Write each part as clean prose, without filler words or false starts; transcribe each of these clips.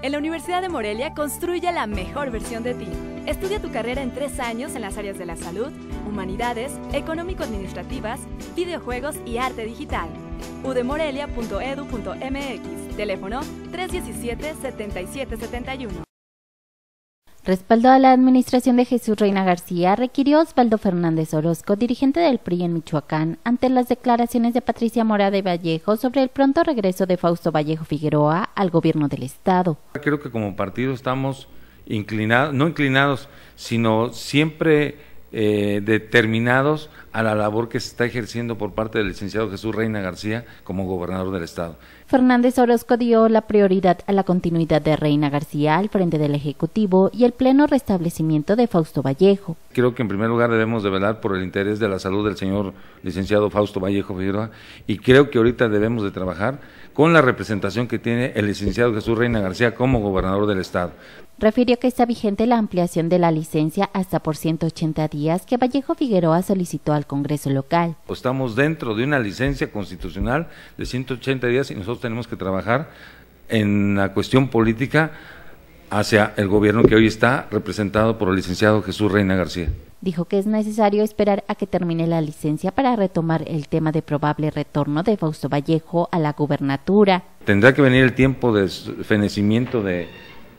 En la Universidad de Morelia construye la mejor versión de ti. Estudia tu carrera en 3 años en las áreas de la salud, humanidades, económico-administrativas, videojuegos y arte digital. udemorelia.edu.mx. Teléfono 317-7771. Respaldo a la administración de Jesús Reina García requirió Osvaldo Fernández Orozco, dirigente del PRI en Michoacán, ante las declaraciones de Patricia Mora de Vallejo sobre el pronto regreso de Fausto Vallejo Figueroa al gobierno del estado. Creo que como partido estamos inclinados, no inclinados, sino siempre determinados a la labor que se está ejerciendo por parte del licenciado Jesús Reina García como gobernador del estado. Fernández Orozco dio la prioridad a la continuidad de Reina García al frente del Ejecutivo y el pleno restablecimiento de Fausto Vallejo. Creo que en primer lugar debemos de velar por el interés de la salud del señor licenciado Fausto Vallejo Figueroa y creo que ahorita debemos de trabajar con la representación que tiene el licenciado Jesús Reina García como gobernador del estado. Refirió que está vigente la ampliación de la licencia hasta por 180 días que Vallejo Figueroa solicitó al Congreso local. Estamos dentro de una licencia constitucional de 180 días y nosotros tenemos que trabajar en la cuestión política hacia el gobierno que hoy está representado por el licenciado Jesús Reina García. Dijo que es necesario esperar a que termine la licencia para retomar el tema de probable retorno de Fausto Vallejo a la gubernatura. Tendrá que venir el tiempo de fenecimiento de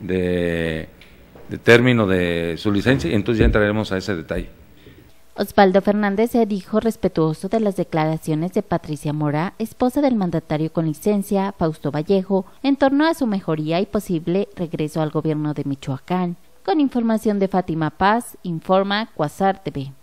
término de su licencia y entonces ya entraremos a ese detalle. Osvaldo Fernández se dijo respetuoso de las declaraciones de Patricia Mora, esposa del mandatario con licencia, Fausto Vallejo, en torno a su mejoría y posible regreso al gobierno de Michoacán. Con información de Fátima Paz, informa Cuasar TV.